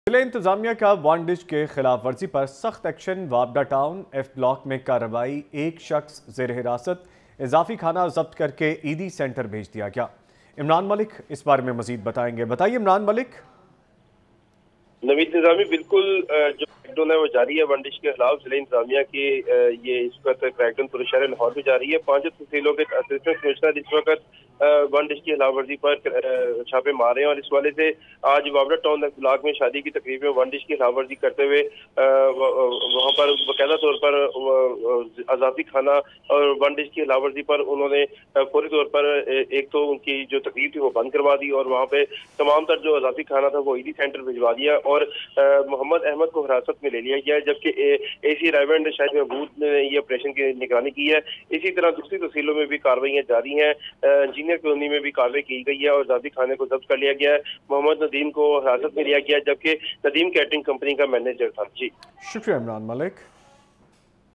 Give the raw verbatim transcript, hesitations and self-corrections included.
जिला इंतजामिया का वन डिश के खिलाफ वर्जी पर सख्त एक्शन। वाबडा टाउन एफ ब्लॉक में कार्रवाई। एक शख्स जेर हिरासत, इजाफी खाना जब्त करके ईदी सेंटर भेज दिया गया। इमरान मलिक इस बारे में मजीद बताएंगे। बताइए इमरान मलिक। नवीद निजामी, बिल्कुल जो क्रैकडाउन है वो जारी है वन डिश के खिलाफ। जिला इंतजामिया की ये इस वक्त क्रैकडाउन पूरे शहर लाहौर में जारी है। पांच तहसीलों के असिस्टेंट कमिश्नर इस वक्त वन डिश की खिलाफ वर्जी पर छापे मार रहे हैं और इस वाले से आज वाबडा टाउन ब्लॉक में शादी की तकरीब में वन डिश की खिलाफ वर्जी करते हुए वहाँ पर बाकायदा तौर पर आज़ादी खाना और वन डिश की खिलाफ वर्जी पर उन्होंने फौरी तौर पर एक तो उनकी जो तकरीब थी वो बंद करवा दी और वहाँ पे तमाम तर जो आज़ादी खाना था वो ईदी सेंटर भिजवा दिया और मोहम्मद अहमद को हिरासत में ले लिया गया है, जबकि ए सी रायवेंड शाहिद महमूद ने ये ऑपरेशन की निगरानी की है। इसी तरह दूसरी तहसीलों में भी कार्रवाइयां जारी हैं। इंजीनियर कॉलोनी में भी कार्रवाई की गई है और आज़ादी खाने को जब्त कर लिया गया है। मोहम्मद नदीम को हिरासत में लिया गया है, जबकि नदीम कैटरिंग कंपनी का मैनेजर था। जी शुक्रिया इमरान मलिक।